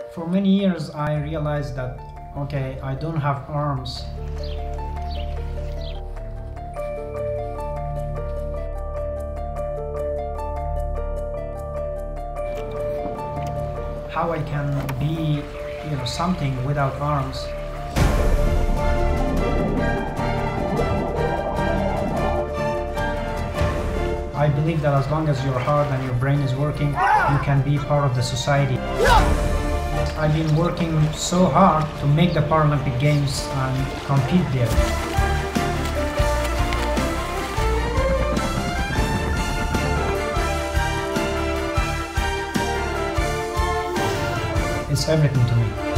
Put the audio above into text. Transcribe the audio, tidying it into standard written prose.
For many years I realized that, okay, I don't have arms. How I can be, something without arms. I believe that as long as your heart and your brain is working, you can be part of the society. I've been working so hard to make the Paralympic Games and compete there. It's everything to me.